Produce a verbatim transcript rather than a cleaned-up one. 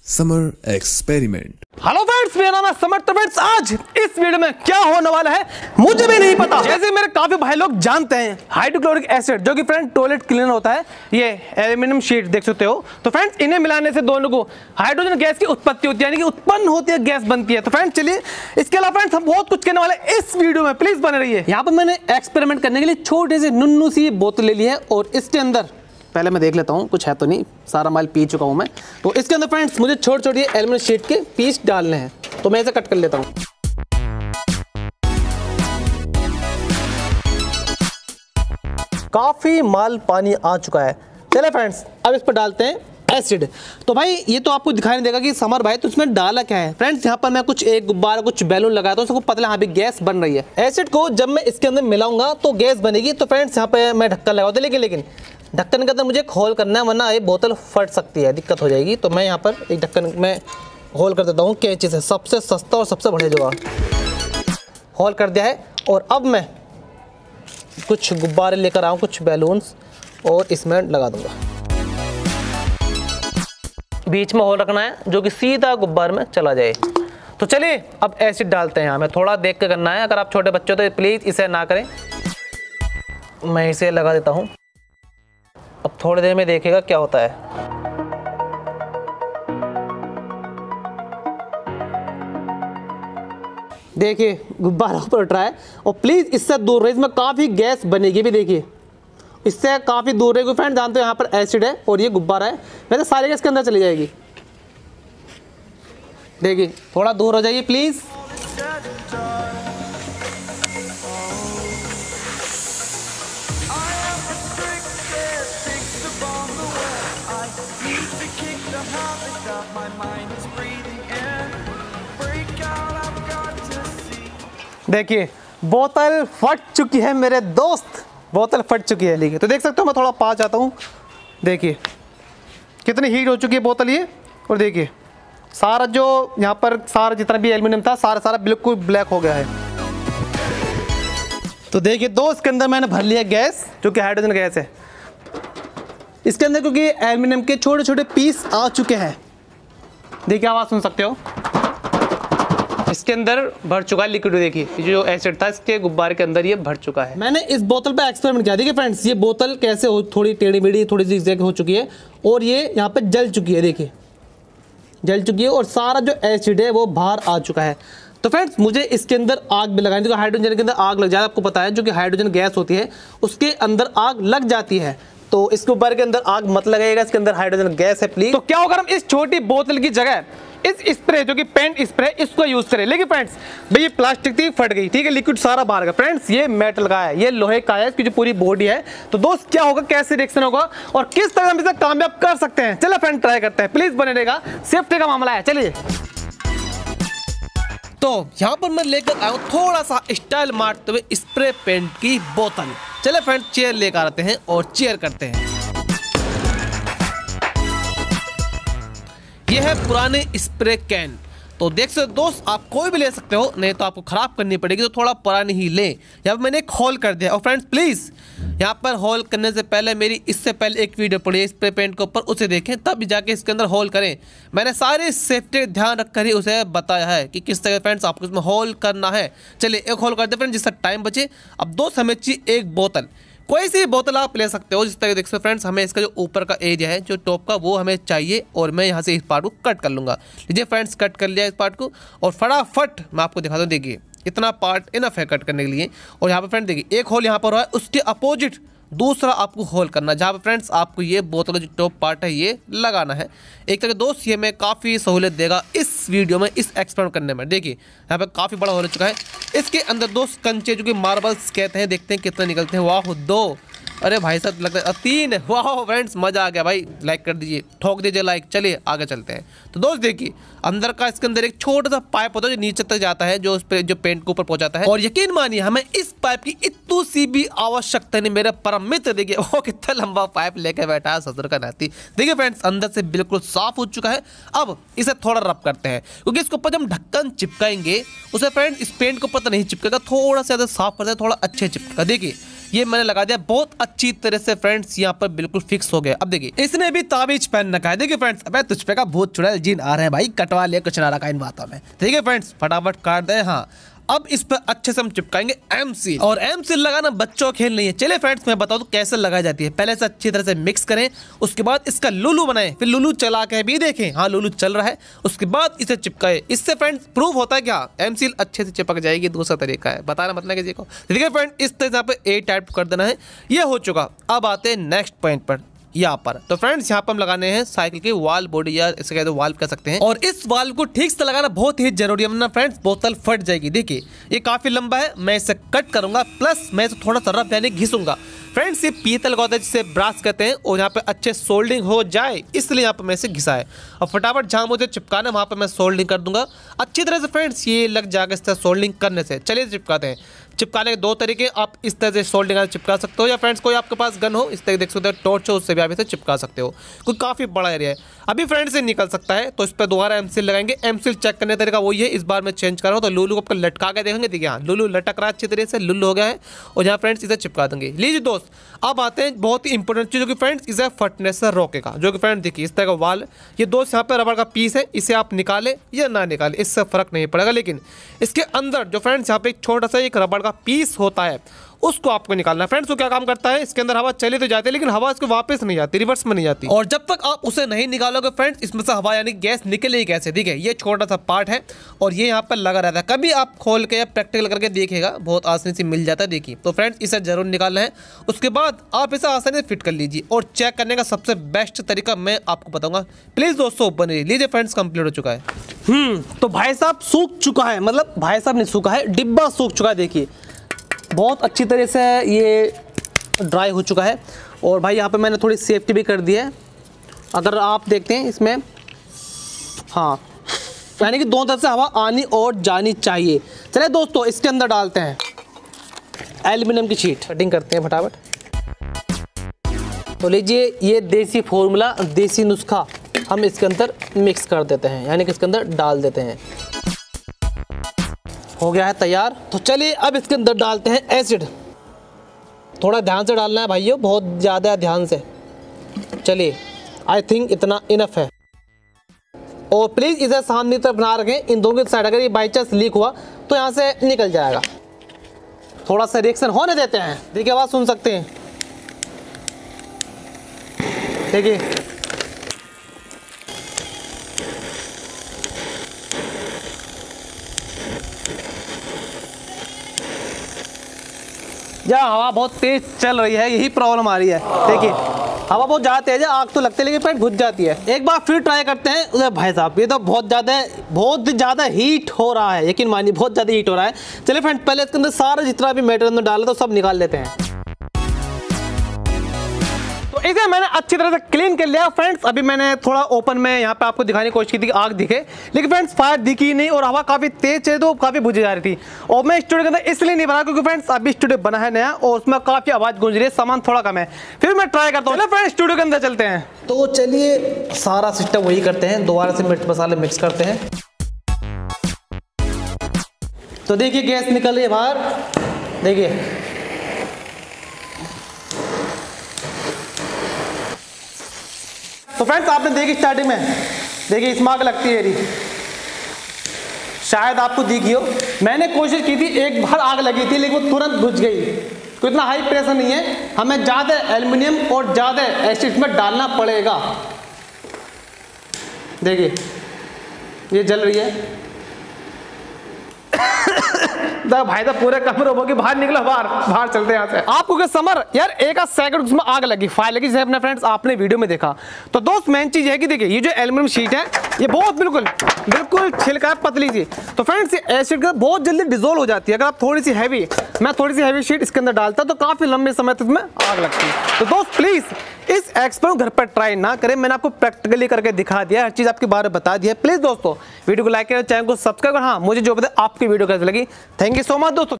Summer experiment. Hello friends, मेरा नाम है समर। तो फ्रेंड्स, आज इस वीडियो में क्या होने वाला है मुझे भी नहीं पता। जैसे मेरे काफी भाई लोग जानते हैं, हाइड्रोक्लोरिक एसिड जो कि फ्रेंड टॉयलेट क्लीनर होता है, ये एल्यूमिनियम शीट देख सकते हो। तो फ्रेंड्स, इन्हें मिलाने से दोनों को हाइड्रोजन गैस की उत्पत्ति होती है, यानी कि उत्पन्न होती है, गैस बनती है। तो फ्रेंड्स चलिए, इसके अलावा फ्रेंड्स हम बहुत कुछ कहने वाले इस वीडियो में, प्लीज बने रहिए। यहाँ पर मैंने एक्सपेरिमेंट करने के लिए छोटे से नुन्नू सी बोतल ले ली है और इसके अंदर पहले मैं देख लेता हूँ कुछ है तो नहीं, सारा माल पी चुका हूँ मैं। तो इसके अंदर फ्रेंड्स मुझे छोटे छोटे एल्यूमिनियम शीट के पीस डालने हैं, तो मैं इसे कट कर लेता हूँ। काफी माल पानी आ चुका है। चले फ्रेंड्स, अब इस पर डालते हैं एसिड। तो भाई ये तो आपको दिखाई नहीं देगा कि समर भाई तो इसमें डाला क्या है। फ्रेंड्स यहाँ पर मैं कुछ एक गुब्बारा कुछ बैलून लगाया तो उसको पता हाँ भी गैस बन रही है। एसिड को जब मैं इसके अंदर मिलाऊंगा तो गैस बनेगी। तो फ्रेंड्स यहाँ पे मैं ढक्कन लगा दूँ, लेकिन लेकिन ढक्कन के अंदर मुझे होल करना है, वरना ये बोतल फट सकती है, दिक्कत हो जाएगी। तो मैं यहाँ पर एक ढक्कन में होल कर देता हूँ कैंची से, सबसे सस्ता और सबसे बढ़िया जुगाड़। होल कर दिया है और अब मैं कुछ गुब्बारे लेकर आऊँ, कुछ बैलून्स, और इसमें लगा दूंगा। बीच में होल रखना है जो कि सीधा गुब्बारे में चला जाए। तो चलिए अब एसिड डालते हैं। हमें थोड़ा देख के करना है, अगर आप छोटे बच्चे हो तो प्लीज़ इसे ना करें। मैं इसे लगा देता हूँ, अब थोड़ी देर में देखिएगा क्या होता है। देखिए गुब्बारा ऊपर उठ रहा है और प्लीज़ इससे दूर रहे, इसमें काफ़ी गैस बनेगी भी। देखिए इससे काफ़ी दूर रहेगी फ्रेंड। जानते हो यहाँ पर एसिड है और ये गुब्बारा है, वैसे सारी गैस के अंदर चली जाएगी। देखिए थोड़ा दूर हो जाइए प्लीज़। देखिए बोतल फट चुकी है मेरे दोस्त, बोतल फट चुकी है। देखिए तो देख सकते हो, मैं थोड़ा पास जाता हूँ। देखिए कितनी हीट हो चुकी है बोतल ये, और देखिए सारा जो यहाँ पर सारा जितना भी एल्यूमिनियम था सारा सारा बिल्कुल ब्लैक हो गया है। तो देखिए दोस्त, इसके अंदर मैंने भर लिया गैस जो कि हाइड्रोजन गैस है इसके अंदर, क्योंकि एल्यूमिनियम के छोटे छोटे पीस आ चुके हैं। देखिए आवाज़ सुन सकते हो, इसके अंदर भर चुका है लिक्विड। देखिए जो एसिड था इसके गुब्बारे के अंदर ये भर चुका है। मैंने इस बोतल पे एक्सपेरिमेंट किया। देखिए फ्रेंड्स, ये बोतल कैसे हो, थोड़ी टेढ़ी मेढ़ी थोड़ी सी जगह हो चुकी है और ये यहाँ पे जल चुकी है। देखिए जल चुकी है और सारा जो एसिड है वो बाहर आ चुका है। तो फ्रेंड्स मुझे इसके अंदर आग भी लगानी, जो हाइड्रोजन के अंदर आग लग जाए, आपको पता है जो कि हाइड्रोजन गैस होती है उसके अंदर आग लग जाती है। तो इस गुब्बारे के अंदर आग मत लगेगा, इसके अंदर हाइड्रोजन गैस है प्लीज। तो क्या होगा, हम इस छोटी बोतल की जगह इस स्प्रे जो कि पेंट स्प्रे इसको यूज करें। लेकिन फ्रेंड्स भाई ये प्लास्टिक थी, फट गई, ठीक है, लिक्विड सारा बाहर गया। फ्रेंड्स ये मेटल का है, ये लोहे का है, इसकी जो पूरी बॉडी है। तो दोस्त क्या होगा, कैसे रिएक्शन होगा और किस तरह हम इसे कामयाब कर सकते हैं, चलो फ्रेंड ट्राई करते हैं। प्लीज बने रहेगा, सेफ्टी का मामला है। चलिए, तो यहाँ पर मैं लेकर आया हूँ थोड़ा सा स्टाइल मारते हुए स्प्रे पेंट की बोतल। चले फ्रेंड चेयर लेकर आते हैं और चेयर करते हैं। यह है पुराने स्प्रे कैन। तो देख सकते हो दोस्त, आप कोई भी ले सकते हो, नहीं तो आपको खराब करनी पड़ेगी, तो थोड़ा पुरानी ही ले। यहाँ पर मैंने एक होल कर दिया। और फ्रेंड्स प्लीज़ यहाँ पर होल करने से पहले मेरी इससे पहले एक वीडियो पड़ी है स्प्रे पेंट के ऊपर, उसे देखें, तब जाके इसके अंदर होल करें। मैंने सारी सेफ्टी ध्यान रखकर ही उसे बताया है कि किस तरह फ्रेंड्स आपको इसमें होल करना है। चलिए एक होल कर दे फ्रेंड्स, जिससे टाइम बचे। अब दोस्त हमें चाहिए एक बोतल, कोई सी बोतल आप ले सकते हो जिस तरह देख सकते हो फ्रेंड्स। हमें इसका जो ऊपर का एरिया है जो टॉप का वो हमें चाहिए, और मैं यहाँ से इस पार्ट को कट कर लूँगा। लीजिए फ्रेंड्स, कट कर लिया इस पार्ट को और फटाफट मैं आपको दिखा दूँ। देखिए इतना पार्ट इनफ है कट करने के लिए। और यहाँ पर फ्रेंड देखिए एक होल यहाँ पर है, उसके अपोजिट दूसरा आपको होल करना, जहाँ पर फ्रेंड्स आपको ये बोतल का जो टॉप पार्ट है ये लगाना है। एक तरह दोस्त ये हमें काफ़ी सहूलियत देगा इस वीडियो में, इस एक्सपेरिमेंट करने में। देखिए यहाँ पे काफ़ी बड़ा होल हो चुका है। इसके अंदर दोस्त कंचे जो कि मार्बल्स कहते हैं, देखते हैं कितने निकलते हैं। वाह दो, अरे भाई साहब लगता है तीन। वाह फ्रेंड्स मज़ा आ गया भाई, लाइक कर दीजिए, ठोक दीजिए लाइक। चलिए आगे चलते हैं। तो दोस्त देखिए अंदर का इसके अंदर एक छोटा सा पाइप होता है जो नीचे तक जाता है, जो उस पे जो पेंट के ऊपर पहुंचाता है। और यकीन मानिए हमें इस पाइप की इतनी सी भी आवश्यकता नहीं। मेरे परम मित्र देखिए वो कितना लंबा पाइप लेकर बैठा है, ससुर का नाती। देखिए फ्रेंड्स अंदर से बिल्कुल साफ हो चुका है। अब इसे थोड़ा रब करते हैं, क्योंकि इसके ऊपर जब हम ढक्कन चिपकाएंगे उसे फ्रेंड इस पेंट के ऊपर तो नहीं चिपकेगा, थोड़ा सा ज़्यादा साफ करते हैं, थोड़ा अच्छे चिपकेगा। देखिए ये मैंने लगा दिया बहुत अच्छी तरह से फ्रेंड्स, यहाँ पर बिल्कुल फिक्स हो गया। अब देखिए इसने भी ताबीज पहन रखा है। देखिए फ्रेंड्स, अबे तुझ पे का भूत चुड़ैल जिन आ रहे हैं भाई, कटवा ले कुछ ना रखा इन बातों में। ठीक है फ्रेंड्स, फटाफट काट दे। हाँ, अब इस पर अच्छे से हम चिपकाएंगे एम सील, और एम सील लगाना बच्चों का खेल नहीं है। चलिए फ्रेंड्स, मैं बताऊं तो कैसे लगाई जाती है। पहले से अच्छी तरह से मिक्स करें, उसके बाद इसका लुलू बनाएं, फिर लुलू चला के भी देखें, हाँ लुलू चल रहा है, उसके बाद इसे चिपकाए। इससे फ्रेंड्स प्रूव होता है क्या एम सील अच्छे से चिपक जाएगी। दूसरा तरीका है बताना मतलब किसी को। ठीक है फ्रेंड, इस तरह से यहाँ पे ए टाइप कर देना है। ये हो चुका। अब आते हैं नेक्स्ट पॉइंट पर, यहाँ पर। तो फ्रेंड्स यहाँ पर हम लगाने हैं साइकिल की वाल बॉडी, या इसे कहते हैं वाल्व कह सकते हैं। और इस वाल्व को ठीक से लगाना बहुत ही जरूरी है, वरना फ्रेंड्स बोतल फट जाएगी। देखिए ये काफी लंबा है, मैं इसे कट करूंगा, प्लस मैं इसे थोड़ा सा रफ यानी घिसूंगा। फ्रेंड्स ये पीतल का होता है जिसे ब्रास कहते हैं, और यहाँ पे अच्छे सोल्डिंग हो जाए इसलिए यहाँ पे मैं इसे घिसा है। और फटाफट जहाँ मुझे चिपकाना है वहाँ पे मैं सोल्डिंग कर दूंगा अच्छी तरह से। फ्रेंड्स ये लग जाएगा इस तरह सोल्डिंग करने से। चलिए चिपकाते हैं। चिपकाने के दो तरीके, आप इस तरह से सोल्डिंग चिपका सकते हो, या फ्रेंड्स कोई आपके पास गन हो इस तरह देख सकते हो, टॉर्च हो, उससे भी आप इसे चिपका सकते हो। क्योंकि काफ़ी बड़ा एरिया है, अभी फ्रेंड्स से निकल सकता है, तो इस पर दोबारा एमसील लगाएंगे। एमसील चेक करने तरीका वही है, इस बार मैं चेंज कर रहा हूँ। तो लुलू को आपको लटका के देखेंगे, देखिए हाँ लुलू लटक रहा है अच्छी तरह से, लुलू हो गया है। और यहाँ फ्रेंड्स इसे चिपका देंगे। लीजिए दोस्त, अब आते हैं बहुत ही इंपॉर्टेंट चीज़, जो कि फ्रेंड्स इसे फटने से रोकेगा। जो कि फ्रेंड्स देखिए इस तरह का वाल, ये दोस्त यहाँ पर रबड़ का पीस है, इसे आप निकालें या ना निकालें इससे फर्क नहीं पड़ेगा। लेकिन इसके अंदर जो फ्रेंड्स यहाँ पे एक छोटा सा एक रबड़ का पीस होता है, उसको आपको निकालना है। फ्रेंड्स वो क्या काम करता है, इसके अंदर हवा चली तो जाती है, लेकिन हवा इसको वापस नहीं आती, रिवर्स में नहीं आती। और जब तक आप उसे नहीं निकालोगे फ्रेंड्स, इसमें से हवा यानी गैस निकलेगी कैसे। ठीक है, ये छोटा सा पार्ट है और ये यहाँ पर लगा रहता है। कभी आप खोल के या प्रैक्टिकल करके देखिएगा, बहुत आसानी से मिल जाता है। देखिए तो फ्रेंड्स इसे जरूर निकालना है, उसके बाद आप इसे आसानी से फिट कर लीजिए। और चेक करने का सबसे बेस्ट तरीका मैं आपको बताऊंगा, प्लीज दोस्तों ओपन लीजिए। फ्रेंड्स कंप्लीट हो चुका है। हम्म तो भाई साहब सूख चुका है, मतलब भाई साहब नहीं सूखा है, डिब्बा सूख चुका है। देखिए बहुत अच्छी तरह से ये ड्राई हो चुका है। और भाई यहाँ पे मैंने थोड़ी सेफ्टी भी कर दी है, अगर आप देखते हैं इसमें, हाँ यानी कि दोनों तरफ से हवा आनी और जानी चाहिए। चलिए दोस्तों इसके अंदर डालते हैं एल्युमिनियम की शीट, कटिंग करते हैं फटाफट। तो लीजिए ये देसी फॉर्मूला, देसी नुस्खा हम इसके अंदर मिक्स कर देते हैं, यानी कि इसके अंदर डाल देते हैं। हो गया है तैयार। तो चलिए अब इसके अंदर डालते हैं एसिड। थोड़ा ध्यान से डालना है भाइयों, बहुत ज़्यादा ध्यान से। चलिए आई थिंक इतना इनफ है। और प्लीज़ इसे सामने तरफ ना रखें, इन दोनों की साइड। अगर ये बाई चांस लीक हुआ तो यहाँ से निकल जाएगा। थोड़ा सा रिएक्शन होने देते हैं। देखिए आवाज़ सुन सकते हैं, देखिए या हवा बहुत तेज चल रही है, यही प्रॉब्लम आ रही है। देखिए हवा बहुत ज़्यादा तेज है, आग तो लगती है लेकिन पेट घुस जाती है। एक बार फिर ट्राई करते हैं। उधर भाई साहब ये तो बहुत ज़्यादा बहुत ज़्यादा हीट हो रहा है, यकीन मानिए बहुत ज़्यादा हीट हो रहा है। चलिए फ्रेंड पहले इसके अंदर सारा जितना भी मेटेरियल अंदर डाला तो सब निकाल लेते हैं। इसे मैंने अच्छी तरह से क्लीन कर लिया फ्रेंड्स। अभी मैंने थोड़ा ओपन में यहाँ पे आपको दिखाने की कोशिश की थी कि आग दिखे, लेकिन फ्रेंड्स फायर दिखी नहीं और हवा काफ़ी तेज है तो काफ़ी बुझी जा रही थी। और मैं स्टूडियो के अंदर इसलिए नहीं बना क्योंकि फ्रेंड्स अभी स्टूडियो बना है नया और उसमें काफ़ी आवाज़ गूंज रही है, सामान थोड़ा कम है। फिर मैं ट्राई करता हूँ। चलो फ्रेंड्स स्टूडियो के अंदर चलते हैं। तो चलिए सारा सिस्टम वही करते हैं, दोबारा से मिर्च मसाले मिक्स करते हैं। तो देखिए गैस निकल रही है बाहर, देखिए तो फ्रेंड्स आपने देखी स्टार्टिंग में, देखिए इसमें आग लगती है, शायद आपको दिखी हो। मैंने कोशिश की थी, एक बार आग लगी थी लेकिन वो तुरंत बुझ गई। तो इतना हाई प्रेशर नहीं है, हमें ज़्यादा एल्युमिनियम और ज़्यादा एसिड में डालना पड़ेगा। देखिए ये जल रही है। भाई तो पूरे कमरे हो कि बाहर निकलो, बाहर बाहर चलते हैं यहाँ से। आपको क्या समर यार एक आध सेकंड उसमें आग लगी, फायर लगी, जैसे अपने फ्रेंड्स आपने वीडियो में देखा। तो दोस्त मेन चीज है कि देखिए ये जो एल्युमिनियम शीट है ये बहुत बिल्कुल बिल्कुल छिलका है पतली सी। तो फ्रेंड्स ये एसिड का बहुत जल्दी डिजोल्व हो जाती है। अगर आप थोड़ी सी हैवी, मैं थोड़ी सी हैवी शीट इसके अंदर डालता तो काफी लंबे समय तक इसमें आग लगती है। तो दोस्त प्लीज इस एक्सपेरिमेंट घर पर ट्राई ना करें, मैंने आपको प्रैक्टिकली करके दिखा दिया, हर चीज आपके बारे में बता दिया। प्लीज दोस्तों वीडियो को लाइक करें, चैनल को सब्सक्राइब करें। हाँ मुझे जो पता आपकी वीडियो कैसी लगी। थैंक यू सो मच दोस्तों।